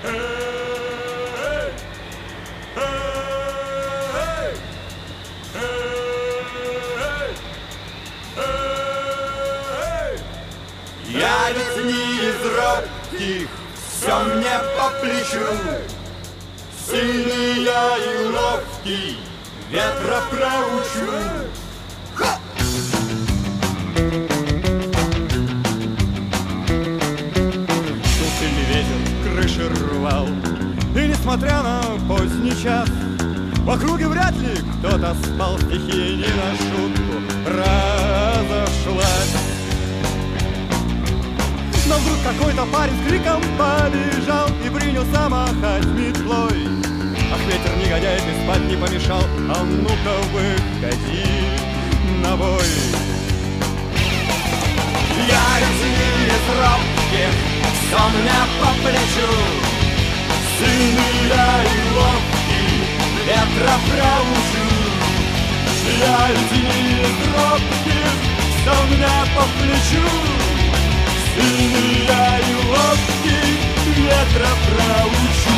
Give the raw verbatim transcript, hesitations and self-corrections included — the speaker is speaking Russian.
Я ведь не из робких, все мне по плечу. Сильный я и ловкий, ветра проучу. Ха! Шел сильный ветер, крыши рвал, и несмотря на поздний час, в округе вряд ли кто-то спал, стихия не на шутку разошлась. Но вдруг какой-то парень с криком побежал и принялся махать метлой. Ах, ветер негодяй, ты спать не помешал, а ну-ка выходи на бой. Я ведь не из робких, все мне по плечу. Сильный я и ловкий, ветра проучу. Я ведь не из робких, все мне по плечу. Сильный я и ловкий, ветра проучу.